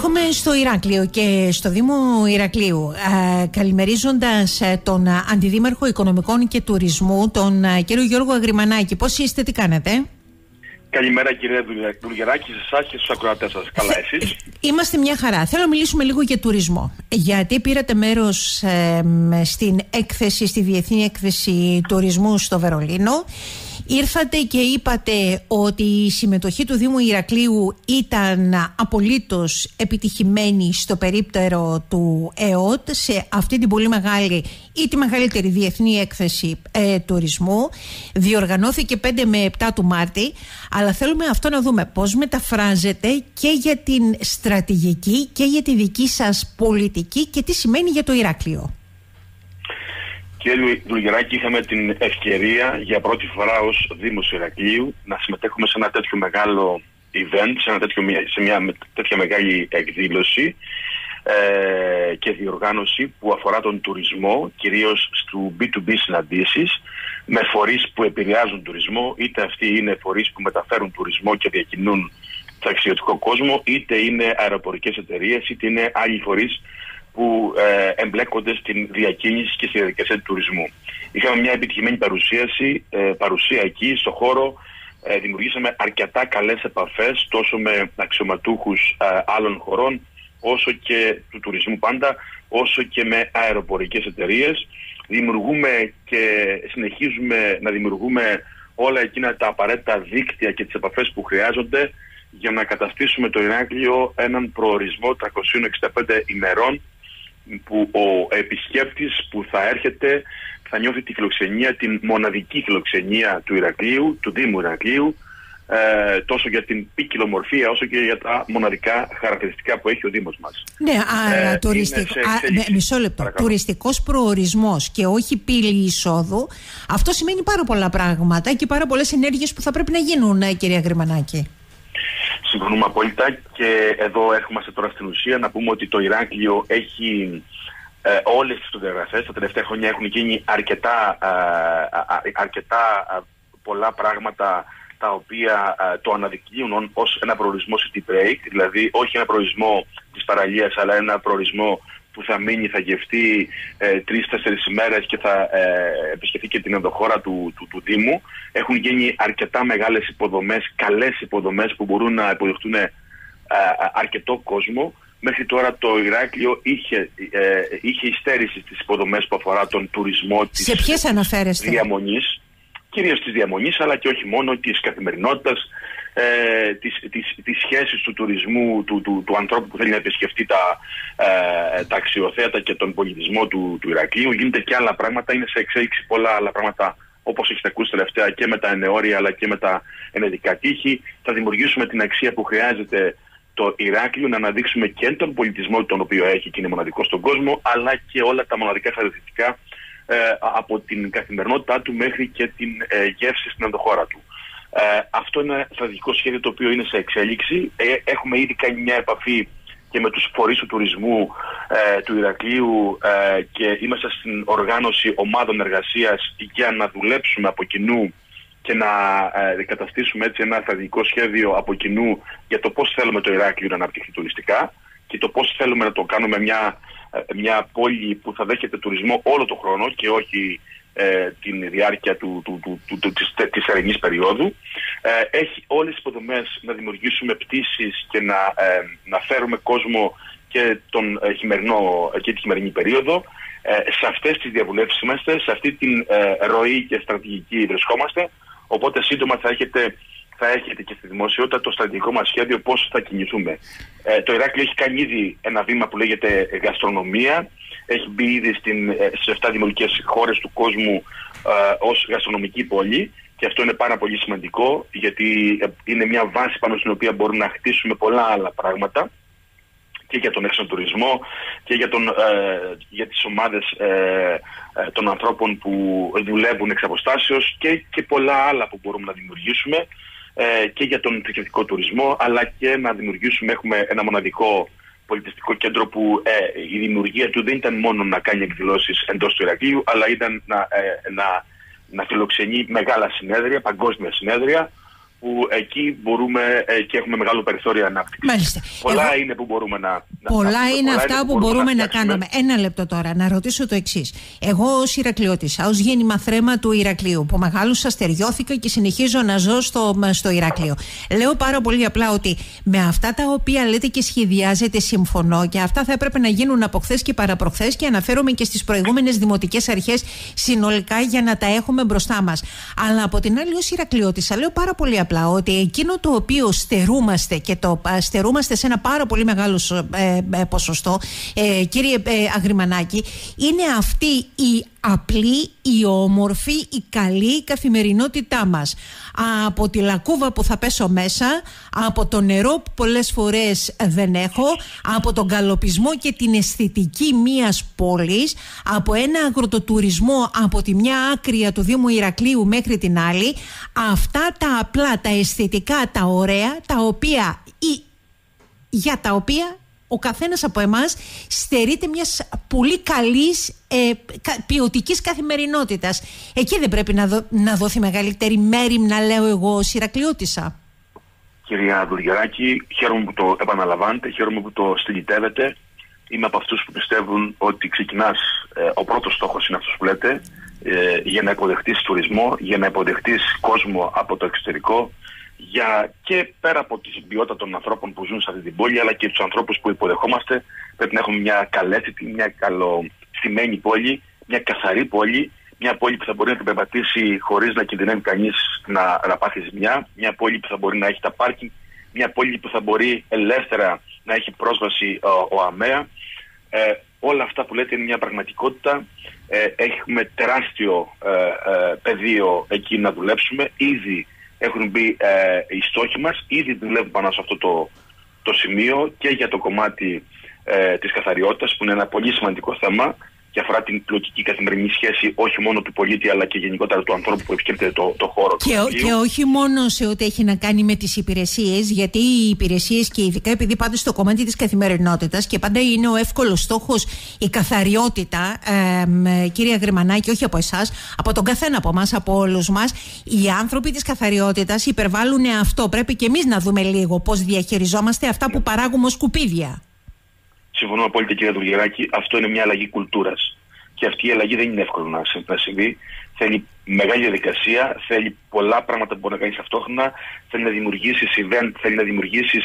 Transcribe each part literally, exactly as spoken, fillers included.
Έρχομαι στο Ηράκλειο και στο Δήμο Ηρακλείου, ε, καλημερίζοντας ε, τον Αντιδήμαρχο Οικονομικών και Τουρισμού, τον ε, κύριο Γιώργο Αγριμανάκη. Πώς είστε, τι κάνετε? Καλημέρα κύριε Δουλγεράκη, σε εσάς και στους ακροατές σας. Καλά, εσείς? Είμαστε μια χαρά. Θέλω να μιλήσουμε λίγο για τουρισμό. Γιατί πήρατε μέρος ε, στην έκθεση, στη Διεθνή Έκθεση Τουρισμού στο Βερολίνο. Ήρθατε και είπατε ότι η συμμετοχή του Δήμου Ηρακλείου ήταν απολύτως επιτυχημένη στο περίπτερο του ΕΟΤ σε αυτή την πολύ μεγάλη ή τη μεγαλύτερη διεθνή έκθεση ε, τουρισμού. Διοργανώθηκε πέντε με επτά του Μάρτη, αλλά θέλουμε αυτό να δούμε πώς μεταφράζεται και για την στρατηγική και για τη δική σας πολιτική και τι σημαίνει για το Ηράκλειο. Κύριε Δουλγεράκη, είχαμε την ευκαιρία για πρώτη φορά ως Δήμος Ηρακλείου να συμμετέχουμε σε ένα τέτοιο μεγάλο event, σε, ένα τέτοιο, σε μια τέτοια μεγάλη εκδήλωση ε, και διοργάνωση που αφορά τον τουρισμό, κυρίως στο μπι του μπι συναντήσεις με φορείς που επηρεάζουν τουρισμό, είτε αυτοί είναι φορείς που μεταφέρουν τουρισμό και διακινούν ταξιδιωτικό κόσμο, είτε είναι αεροπορικές εταιρείες, είτε είναι άλλοι φορείς που ε, εμπλέκονται στην διακίνηση και στη διαδικασία του τουρισμού. Είχαμε μια επιτυχημένη παρουσίαση, ε, παρουσία εκεί στο χώρο. Ε, δημιουργήσαμε αρκετά καλές επαφές τόσο με αξιωματούχους ε, άλλων χωρών, όσο και του τουρισμού πάντα, όσο και με αεροπορικές εταιρείες. Δημιουργούμε και συνεχίζουμε να δημιουργούμε όλα εκείνα τα απαραίτητα δίκτυα και τις επαφές που χρειάζονται για να καταστήσουμε το Ηράκλειο έναν προορισμό τριακόσιες εξήντα πέντε ημερών, που ο επισκέπτης που θα έρχεται θα νιώθει τη φιλοξενία, την μοναδική φιλοξενία του Ηρακλείου, του Δήμου Ηρακλείου, ε, τόσο για την ποικιλομορφία όσο και για τα μοναδικά χαρακτηριστικά που έχει ο Δήμος μας. Ναι, άρα ε, τουριστικ... α, με, μισό λεπτό. Παρακαλώ. Τουριστικός προορισμός και όχι πύλη εισόδου, αυτό σημαίνει πάρα πολλά πράγματα και πάρα πολλές ενέργειες που θα πρέπει να γίνουν, κυρία Αγριμανάκη. Συμφωνούμε απόλυτα και εδώ έρχομαστε τώρα στην ουσία να πούμε ότι το Ηράκλειο έχει ε, όλες τις προδιαγραφές. Τα τελευταία χρόνια έχουν γίνει αρκετά, ε, αρκετά ε, πολλά πράγματα τα οποία ε, το αναδεικνύουν ως ένα προορισμό city break, δηλαδή όχι ένα προορισμό της παραλίας, αλλά ένα προορισμό που θα μείνει, θα γευτεί ε, τρεις-τέσσερις ημέρες και θα ε, επισκεφθεί και την ενδοχώρα του, του, του Δήμου. Έχουν γίνει αρκετά μεγάλες υποδομές, καλές υποδομές που μπορούν να υποδεχτούν ε, αρκετό κόσμο. Μέχρι τώρα το Ηράκλειο είχε, ε, είχε υστέρηση στις υποδομές που αφορά τον τουρισμό της Σε ποιες αναφέρεστε? διαμονής, κυρίως της διαμονής, αλλά και όχι μόνο, της καθημερινότητας, Ε, τις, τις, τις σχέσεις του τουρισμού, του, του, του ανθρώπου που θέλει να επισκεφτεί τα, ε, τα αξιοθέατα και τον πολιτισμό του, του Ηρακλείου. Γίνεται και άλλα πράγματα, είναι σε εξέλιξη πολλά άλλα πράγματα, όπως έχετε ακούσει τελευταία, και με τα ενεώρια αλλά και με τα ενεδικά τείχη. Θα δημιουργήσουμε την αξία που χρειάζεται το Ηράκλειο, να αναδείξουμε και τον πολιτισμό τον οποίο έχει και είναι μοναδικό στον κόσμο, αλλά και όλα τα μοναδικά χαρακτηριστικά ε, από την καθημερινότητά του μέχρι και την ε, γεύση στην ενδοχώρα του. Ε, αυτό είναι ένα στρατηγικό σχέδιο το οποίο είναι σε εξέλιξη. Ε, έχουμε ήδη κάνει μια επαφή και με τους φορείς του τουρισμού ε, του Ηρακλείου ε, και είμαστε στην οργάνωση ομάδων εργασίας για να δουλέψουμε από κοινού και να ε, καταστήσουμε έτσι ένα στρατηγικό σχέδιο από κοινού για το πώς θέλουμε το Ηράκλειο να αναπτυχθεί τουριστικά και το πώς θέλουμε να το κάνουμε μια, μια πόλη που θα δέχεται τουρισμό όλο τον χρόνο και όχι Ε, την διάρκεια του, του, του, του, του, της, της ερηνής περίοδου. Ε, έχει όλες τις υποδομές να δημιουργήσουμε πτήσεις και να, ε, να φέρουμε κόσμο και, τον, ε, χειμερινό, και τη χειμερινή περίοδο. Ε, σε αυτές τις διαβουλεύσεις είμαστε, σε αυτή την ε, ροή και στρατηγική βρισκόμαστε, οπότε σύντομα θα έχετε, θα έχετε και στη δημοσιότητα το στρατηγικό μας σχέδιο πώς θα κινηθούμε. Ε, το Ηράκλειο έχει κάνει ήδη ένα βήμα που λέγεται γαστρονομία. Έχει μπει ήδη στην, στις επτά δημοτικές χώρες του κόσμου ε, ως γαστρονομική πόλη και αυτό είναι πάρα πολύ σημαντικό, γιατί είναι μια βάση πάνω στην οποία μπορούμε να χτίσουμε πολλά άλλα πράγματα και για τον έξω τουρισμό και για, τον, ε, για τις ομάδες ε, ε, των ανθρώπων που δουλεύουν εξ αποστάσεως και, και πολλά άλλα που μπορούμε να δημιουργήσουμε ε, και για τον θρησκευτικό τουρισμό, αλλά και να δημιουργήσουμε, έχουμε ένα μοναδικό πολιτιστικό κέντρο που ε, η δημιουργία του δεν ήταν μόνο να κάνει εκδηλώσεις εντός του Ηρακλείου, αλλά ήταν να, ε, να, να φιλοξενεί μεγάλα συνέδρια, παγκόσμια συνέδρια, που εκεί μπορούμε ε, και έχουμε μεγάλο περιθώριο ανάπτυξη. Μάλιστα. Πολλά Εγώ... είναι που μπορούμε να. Πολλά να, είναι πολλά αυτά είναι που, που μπορούμε, μπορούμε να, να κάνουμε. Ένα λεπτό τώρα, να ρωτήσω το εξής. Εγώ, ως Ηρακλειώτισσα, ως γέννημα θρέμα του Ηρακλείου, που μεγάλωσα, στεριώθηκα και συνεχίζω να ζω στο, στο Ηράκλειο. Λέω πάρα πολύ απλά ότι με αυτά τα οποία λέτε και σχεδιάζετε, συμφωνώ, και αυτά θα έπρεπε να γίνουν από χθες και παραπροχθές, και αναφέρομαι και στις προηγούμενες δημοτικές αρχές συνολικά για να τα έχουμε μπροστά μας. Αλλά από την άλλη, ως Ηρακλειώτισσα, λέω πάρα πολύ απλά ότι εκείνο το οποίο στερούμαστε, και το στερούμαστε σε ένα πάρα πολύ μεγάλο ε, ε, ποσοστό, ε, κύριε ε, Αγριμανάκη, είναι αυτή η απλή, η όμορφη, η καλή καθημερινότητά μας. Από τη λακκούβα που θα πέσω μέσα, από το νερό που πολλές φορές δεν έχω, από τον καλοπισμό και την αισθητική μιας πόλης, από ένα αγροτοτουρισμό από τη μια άκρη του Δήμου Ηρακλείου μέχρι την άλλη, αυτά τα απλά, τα αισθητικά, τα ωραία, τα οποία ή, για τα οποία ο καθένας από εμάς στερείται μιας πολύ καλής ε, ποιοτικής καθημερινότητας. Εκεί δεν πρέπει να, δω, να δοθεί μεγαλύτερη μέριμνα, λέω εγώ, ως Ηρακλειώτισσα? Κυρία Δουργεράκη, χαίρομαι που το επαναλαμβάνετε, χαίρομαι που το στυλιτεύετε. Είμαι από αυτούς που πιστεύουν ότι ξεκινάς, ε, ο πρώτος στόχος είναι αυτός που λέτε, ε, για να υποδεχτείς τουρισμό, για να υποδεχτείς κόσμο από το εξωτερικό, για και πέρα από την ποιότητα των ανθρώπων που ζουν σε αυτή την πόλη, αλλά και τους ανθρώπους που υποδεχόμαστε, πρέπει να έχουμε μια καλέσθητη, μια καλοστημένη πόλη, μια καθαρή πόλη, μια πόλη που θα μπορεί να την περπατήσει χωρίς να κινδυνεύει κανείς να, να πάθει ζημιά, μια πόλη που θα μπορεί να έχει τα πάρκινγκ, μια πόλη που θα μπορεί ελεύθερα να έχει πρόσβαση ο, ο ΑΜΕΑ. Ε, όλα αυτά που λέτε είναι μια πραγματικότητα. Ε, έχουμε τεράστιο ε, ε, πεδίο εκεί να δουλέψουμε. Ήδη έχουν μπει ε, οι στόχοι μας, ήδη δουλεύουμε πάνω σε αυτό το, το σημείο και για το κομμάτι ε, της καθαριότητας, που είναι ένα πολύ σημαντικό θέμα και αφορά την ποιοτική καθημερινή σχέση όχι μόνο του πολίτη αλλά και γενικότερα του ανθρώπου που επισκέπτεται το, το χώρο και, του. Και όχι μόνο σε ό,τι έχει να κάνει με τις υπηρεσίες, γιατί οι υπηρεσίες, και ειδικά επειδή πάτε στο κομμάτι της καθημερινότητας και πάντα είναι ο εύκολος στόχος η καθαριότητα, ε, κύριε Αγριμανάκη, όχι από εσάς, από τον καθένα από εμάς, από όλους μας, οι άνθρωποι της καθαριότητας υπερβάλλουν αυτό. Πρέπει και εμείς να δούμε λίγο πώς διαχειριζόμαστε αυτά που παράγουμε ως σκουπίδια. Συμφωνώ απόλυτα, κύριε Δουργεράκη. Αυτό είναι μια αλλαγή κουλτούρας. Και αυτή η αλλαγή δεν είναι εύκολο να, να συμβεί. Θέλει μεγάλη διαδικασία, θέλει πολλά πράγματα που μπορεί να κάνει ταυτόχρονα. Θέλει να δημιουργήσει event, θέλει να δημιουργήσει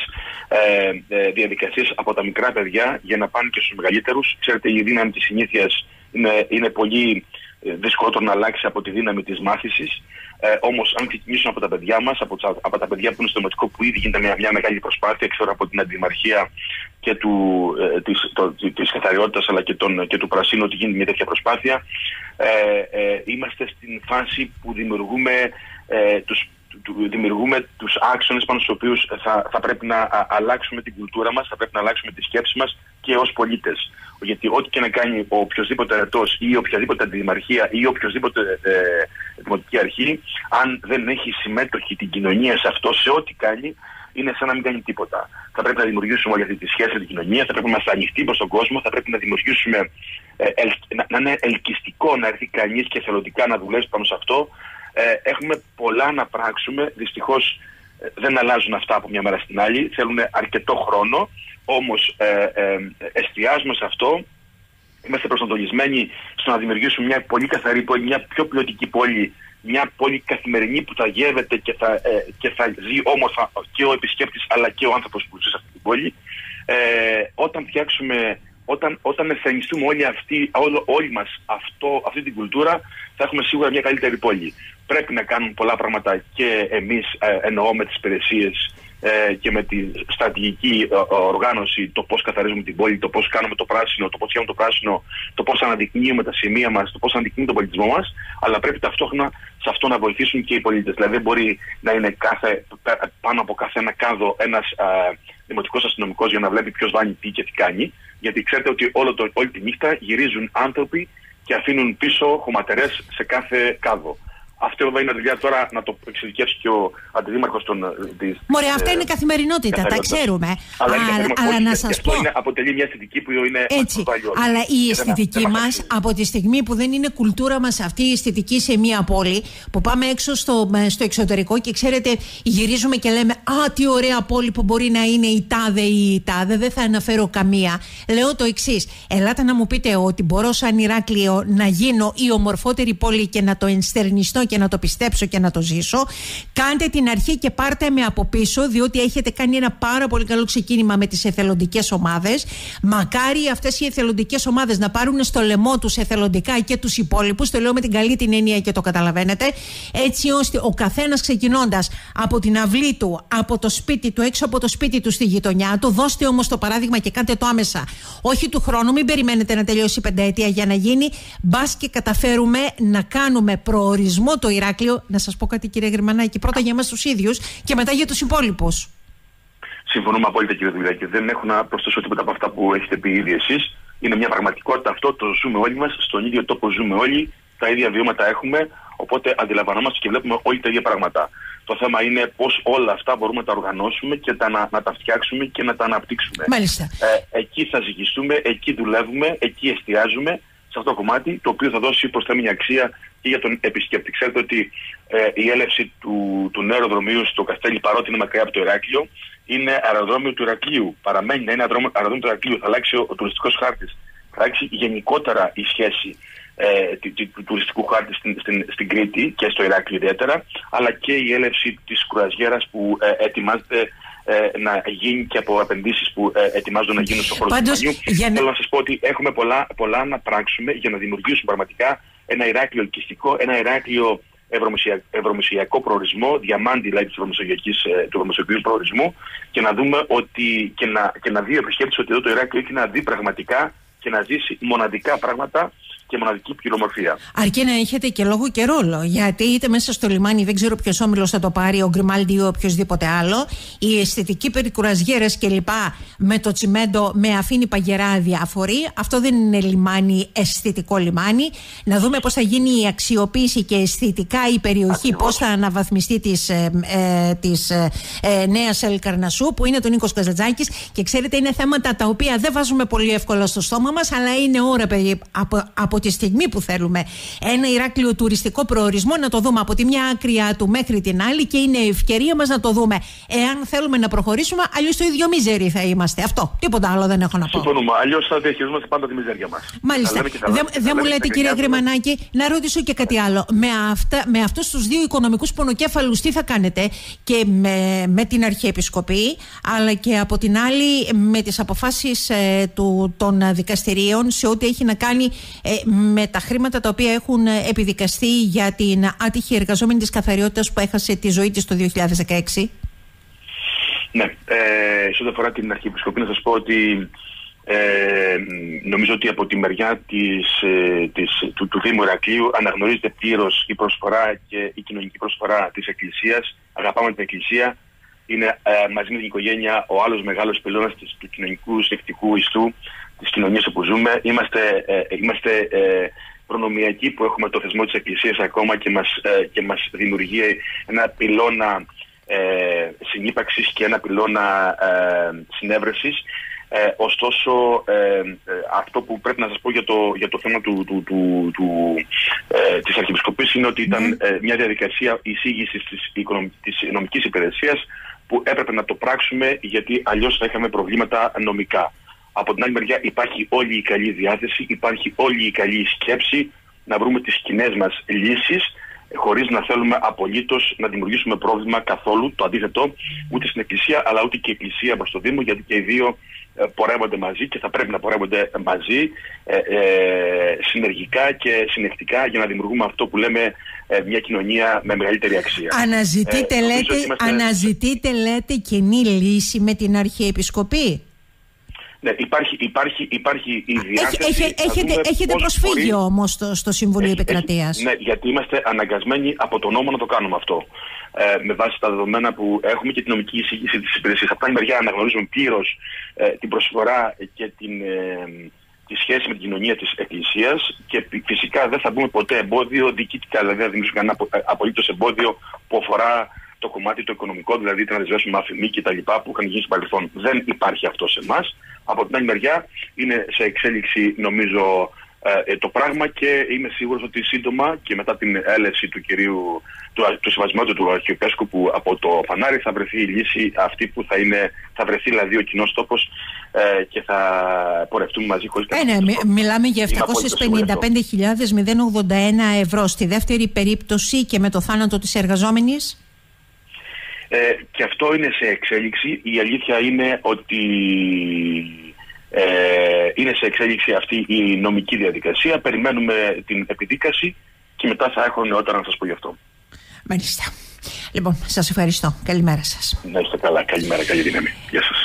ε, ε, διαδικασίες από τα μικρά παιδιά για να πάνε και στους μεγαλύτερους. Ξέρετε, η δύναμη της συνήθειας είναι, είναι πολύ δυσκολότερο να αλλάξει από τη δύναμη της μάθησης. Ε, όμως, αν ξεκινήσουμε από τα παιδιά μας, από, από τα παιδιά που είναι στο δημοτικό, που ήδη γίνεται μια, μια μεγάλη προσπάθεια, ξέρω από την αντιμαρχία και του, ε, της, το, της καθαριότητας αλλά και, τον, και του πρασίνου, ότι γίνεται μια τέτοια προσπάθεια, ε, ε, είμαστε στην φάση που δημιουργούμε, ε, τους, του, δημιουργούμε τους άξονες πάνω στους οποίους θα, θα πρέπει να α, αλλάξουμε την κουλτούρα μας, θα πρέπει να αλλάξουμε τη σκέψη μας και ως πολίτες. Γιατί ό,τι και να κάνει ο οποιοσδήποτε ερετός ή οποιαδήποτε αντιδημαρχία ή οποιοσδήποτε ε, δημοτική αρχή, αν δεν έχει συμμέτοχη την κοινωνία σε αυτό, σε ό,τι κάνει, είναι σαν να μην κάνει τίποτα. Θα πρέπει να δημιουργήσουμε όλη αυτή τη σχέση με την κοινωνία, θα πρέπει να είμαστε ανοιχτοί προς τον κόσμο, θα πρέπει να δημιουργήσουμε, ε, ελ, να, να είναι ελκυστικό να έρθει κανείς και εθελοντικά να δουλέψει πάνω σε αυτό. Ε, έχουμε πολλά να πράξουμε. Δυστυχώς ε, δεν αλλάζουν αυτά από μια μέρα στην άλλη. Θέλουν αρκετό χρόνο. Όμως ε, ε, εστιάζουμε σε αυτό. Είμαστε προσανατολισμένοι στο να δημιουργήσουμε μια πολύ καθαρή πόλη, μια πιο ποιοτική πόλη, μια πόλη καθημερινή που θα γεύεται και θα, ε, και θα ζει όμορφα και ο επισκέπτης αλλά και ο άνθρωπος που ζει σε αυτή την πόλη. Ε, όταν φτιάξουμε, όταν, όταν ευθενιστούμε όλοι, αυτοί, όλο, όλοι μας αυτό, αυτή την κουλτούρα, θα έχουμε σίγουρα μια καλύτερη πόλη. Πρέπει να κάνουμε πολλά πράγματα και εμείς, ε, εννοώ με τις υπηρεσίες ε, και με τη στρατηγική ε, οργάνωση, το πώς καθαρίζουμε την πόλη, το πώς κάνουμε το πράσινο, το πώς κάνουμε το πράσινο, το πώς αναδεικνύουμε τα σημεία μας, το πώς αναδεικνύουμε τον πολιτισμό μας, αλλά πρέπει ταυτόχρονα σε αυτό να βοηθήσουν και οι πολίτες. Δηλαδή δεν μπορεί να είναι κάθε, πάνω από κάθε ένα κάδο ένας ε, δημοτικός αστυνομικός για να βλέπει ποιος βάνει τι και τι κάνει, γιατί ξέρετε ότι όλο το, όλη τη νύχτα γυρίζουν άνθρωποι και αφήνουν πίσω χωματερές σε κάθε κάδο. Αυτό βέβαια είναι δουλειά τώρα να το εξειδικεύσει και ο αντιδήμαρχος της. Μωρέ, αυτά ε, είναι καθημερινότητα, τα ξέρουμε. Αλλά, αλλά, αλλά, αλλά να σας πω. Είναι, αποτελεί μια αισθητική που είναι. Έτσι. Αλλά η αισθητική μας, από τη στιγμή που δεν είναι κουλτούρα μας αυτή η αισθητική σε μια πόλη, που πάμε έξω στο, στο εξωτερικό και ξέρετε, γυρίζουμε και λέμε «Α, τι ωραία πόλη που μπορεί να είναι η τάδε ή η τάδε», δεν θα αναφέρω καμία. Λέω το εξής. Ελάτε να μου πείτε ότι μπορώ σαν Ηράκλειο να γίνω η ομορφότερη πόλη και να το ενστερνιστώ και να το πιστέψω και να το ζήσω. Κάντε την αρχή και πάρτε με από πίσω, διότι έχετε κάνει ένα πάρα πολύ καλό ξεκίνημα με τις εθελοντικές ομάδες. Μακάρι αυτές οι εθελοντικές ομάδες να πάρουν στο λαιμό τους εθελοντικά και τους υπόλοιπους. Το λέω με την καλή την έννοια και το καταλαβαίνετε. Έτσι ώστε ο καθένας ξεκινώντας από την αυλή του, από το σπίτι του, έξω από το σπίτι του στη γειτονιά του, δώστε όμως το παράδειγμα και κάντε το άμεσα. Όχι του χρόνου, μην περιμένετε να τελειώσει η πενταετία για να γίνει. Μπας και καταφέρουμε να κάνουμε προορισμό το Ηράκλειο. Να σας πω κάτι, κύριε Γρημανάκη, πρώτα για εμάς τους ίδιους και μετά για τους υπόλοιπους. Συμφωνούμε απόλυτα, κύριε Δουλάκη. Δεν έχω να προσθέσω τίποτα από αυτά που έχετε πει ήδη εσείς. Είναι μια πραγματικότητα αυτό. Το ζούμε όλοι μας. Στον ίδιο τόπο ζούμε όλοι. Τα ίδια βιώματα έχουμε. Οπότε αντιλαμβανόμαστε και βλέπουμε όλοι τα ίδια πράγματα. Το θέμα είναι πώς όλα αυτά μπορούμε να τα οργανώσουμε και τα, να, να τα φτιάξουμε και να τα αναπτύξουμε. Μάλιστα. Ε, εκεί θα ζυγιστούμε, εκεί δουλεύουμε, εκεί εστιάζουμε σε αυτό το κομμάτι, το οποίο θα δώσει προσθέμενη αξία και για τον επισκέπτη. Ξέρετε ότι ε, η έλευση του, του νέου αεροδρομίου στο Καστέλι, παρότι είναι μακριά από το Ηράκλειο, είναι αεροδρόμιο του Ηρακλείου. Παραμένει να είναι αεροδρόμιο του Ηρακλείου. Θα αλλάξει ο, ο τουριστικός χάρτης. Θα αλλάξει γενικότερα η σχέση ε, του, του, του τουριστικού χάρτη στην, στην, στην Κρήτη και στο Ηράκλειο ιδιαίτερα, αλλά και η έλευση της κρουαζιέρας που ε, ετοιμάζεται ε, να γίνει και από επενδύσεις που ε, ετοιμάζονται να γίνουν στον χώρο του λιμανιού. Για... Θέλω να σας πω ότι έχουμε πολλά, πολλά να πράξουμε για να δημιουργήσουμε πραγματικά ένα Ηράκλειο ελκυστικό, ένα Ηράκλειο ευρωμεσογειακό προορισμό, διαμάντη δηλαδή της του ευρωμεσογειακού προορισμού, και να δούμε ότι και να, και να δει ο επισκέπτης ότι εδώ το Ηράκλειο έχει να δει πραγματικά και να ζήσει μοναδικά πράγματα και μοναδική ποικιλομορφία. Αρκεί να έχετε και λόγο και ρόλο. Γιατί είτε μέσα στο λιμάνι, δεν ξέρω ποιος όμιλος θα το πάρει, ο Γκριμάλντι ή οποιοδήποτε άλλο, η αισθητική περί κουραζιέρας και λοιπά με το τσιμέντο με αφήνει παγερά αδιάφορη. Αυτό δεν είναι λιμάνι, αισθητικό λιμάνι. Να δούμε πώς θα γίνει η αξιοποίηση και αισθητικά η περιοχή, πώς θα αναβαθμιστεί της, ε, ε, της ε, ε, νέας Ελκαρνασσού, που είναι το Νίκος Καζατζάκης. Και ξέρετε, είναι θέματα τα οποία δεν βάζουμε πολύ εύκολα στο στόμα μας, αλλά είναι ώρα περί, από, από τη στιγμή που θέλουμε ένα Ηράκλειο τουριστικό προορισμό να το δούμε από τη μια άκρη του μέχρι την άλλη, και είναι ευκαιρία μας να το δούμε εάν θέλουμε να προχωρήσουμε. Αλλιώς το ίδιο μίζεροι θα είμαστε. Αυτό. Τίποτα άλλο δεν έχω να πω. Συμφωνούμε. Αλλιώς θα διαχειριζόμαστε πάντα τη μιζέρια μας. Μάλιστα. Δεν δε μου λέτε, κύριε Γρημανάκη, να ρωτήσω και κάτι άλλο. Με, αυτά, με αυτούς τους δύο οικονομικούς πονοκέφαλους τι θα κάνετε, και με, με την Αρχιεπισκοπή, αλλά και από την άλλη με τις αποφάσεις ε, του, των δικαστηρίων σε ό,τι έχει να κάνει ε, με τα χρήματα τα οποία έχουν επιδικαστεί για την άτυχη εργαζόμενη της καθαριότητας που έχασε τη ζωή της το δύο χιλιάδες δεκαέξι. Ναι, ε, σε ό,τι αφορά την Αρχιεπισκοπή, να σας πω ότι ε, νομίζω ότι από τη μεριά της, ε, της, του, του Δήμου Ηρακλείου αναγνωρίζεται πλήρως η προσφορά και η κοινωνική προσφορά της Εκκλησίας. Αγαπάμε την Εκκλησία. Είναι ε, μαζί με την οικογένεια ο άλλος μεγάλος πυλώνας του κοινωνικού στικτικού ιστού της κοινωνίας όπου ζούμε. Είμαστε, ε, είμαστε ε, προνομιακοί που έχουμε το θεσμό της Εκκλησίας ακόμα και μας, ε, και μας δημιουργεί ένα πυλώνα ε, συνύπαρξης και ένα πυλώνα ε, συνέβρεσης. Ε, ωστόσο, ε, ε, αυτό που πρέπει να σας πω για το, για το θέμα του, του, του, του, ε, της Αρχιεπισκοπής είναι ότι ήταν ε, μια διαδικασία εισήγησης της, της νομικής υπηρεσίας που έπρεπε να το πράξουμε, γιατί αλλιώς θα είχαμε προβλήματα νομικά. Από την άλλη μεριά υπάρχει όλη η καλή διάθεση, υπάρχει όλη η καλή σκέψη να βρούμε τις κοινές μας λύσεις, χωρίς να θέλουμε απολύτως να δημιουργήσουμε πρόβλημα καθόλου. Το αντίθετο, ούτε στην Εκκλησία αλλά ούτε και η Εκκλησία μας στο Δήμο, γιατί και οι δύο ε, πορεύονται μαζί και θα πρέπει να πορεύονται μαζί ε, ε, συνεργικά και συνεχτικά για να δημιουργούμε αυτό που λέμε ε, μια κοινωνία με μεγαλύτερη αξία. Αναζητείτε, ε, λέτε, είμαστε... αναζητείτε λέτε κοινή λύση με την Αρχιεπισκοπή. Ναι, υπάρχει, υπάρχει, υπάρχει η διάθεση. Έχει, έχετε έχετε προσφύγει μπορεί... όμως στο, στο Συμβουλίο έχει, Επικρατείας. Έχει, ναι, γιατί είμαστε αναγκασμένοι από τον νόμο να το κάνουμε αυτό. Ε, με βάση τα δεδομένα που έχουμε και την νομική εισήγηση της υπηρεσίας. Από την μεριά αναγνωρίζουμε πλήρως ε, την προσφορά και την, ε, τη σχέση με την κοινωνία της Εκκλησίας και φυσικά δεν θα μπούμε ποτέ εμπόδιο διοικητικά, δηλαδή δεν δημιουργήσουμε κανένα απολύτως εμπόδιο που αφορά το κομμάτι το οικονομικό, δηλαδή να δεσμεύσουμε αφημί και τα λοιπά που είχαν γίνει στο παρελθόν. Δεν υπάρχει αυτό σε εμάς. Από την άλλη μεριά είναι σε εξέλιξη νομίζω ε, το πράγμα και είμαι σίγουρος ότι σύντομα και μετά την έλευση του κυρίου του, του συμβασμάτου του Αρχιεπέσκοπου από το φανάρι θα βρεθεί η λύση αυτή που θα είναι, θα βρεθεί δηλαδή ο κοινός τόπος ε, και θα πορευτούμε μαζί χωρίς κανένα. Ε, ναι, μιλάμε για επτακόσιες πενήντα πέντε χιλιάδες ογδόντα ένα ευρώ στη δεύτερη περίπτωση και με το θάνατο της εργαζόμενης. Ε, και αυτό είναι σε εξέλιξη. Η αλήθεια είναι ότι ε, είναι σε εξέλιξη αυτή η νομική διαδικασία. Περιμένουμε την επιδίκαση και μετά θα έχω νεότερα να σας πω γι' αυτό. Μάλιστα. Λοιπόν, σας ευχαριστώ. Καλημέρα σας. Να είστε καλά. Καλημέρα. Καλή δύναμη. Γεια σας.